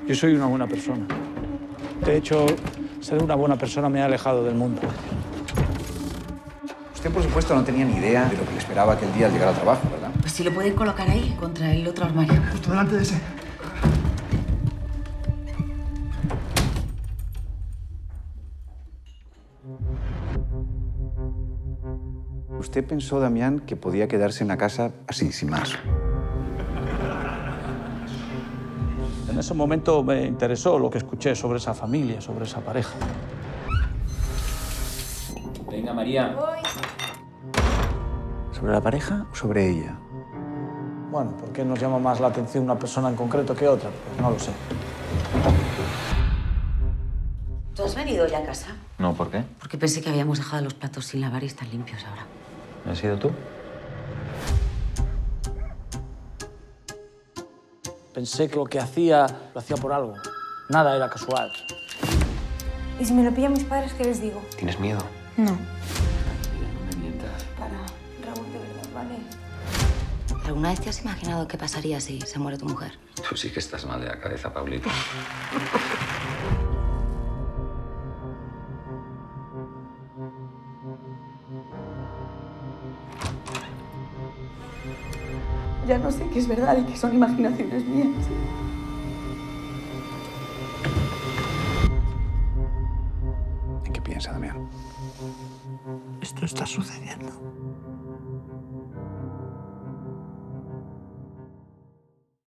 Yo soy una buena persona. De hecho, ser una buena persona me ha alejado del mundo. Usted, por supuesto, no tenía ni idea de lo que le esperaba aquel día al llegar al trabajo, ¿verdad? Pues si lo pueden colocar ahí, contra el otro armario. Justo delante de ese. ¿Usted pensó, Damián, que podía quedarse en la casa así, sin más? En ese momento me interesó lo que escuché sobre esa familia, sobre esa pareja. Venga, María. ¿Sobre la pareja o sobre ella? Bueno, ¿por qué nos llama más la atención una persona en concreto que otra? Pues no lo sé. ¿Tú has venido ya a casa? No, ¿por qué? Porque pensé que habíamos dejado los platos sin lavar y están limpios ahora. ¿Has sido tú? Pensé que lo que hacía, lo hacía por algo. Nada era casual. ¿Y si me lo pillan mis padres, qué les digo? ¿Tienes miedo? No. No me mientas. Para, Raúl, de verdad, ¿vale? ¿Alguna vez te has imaginado qué pasaría si se muere tu mujer? Tú sí que estás mal de la cabeza, Pablito. Ya no sé qué es verdad y qué son imaginaciones mías. ¿En qué piensa, Damián? Esto está sucediendo.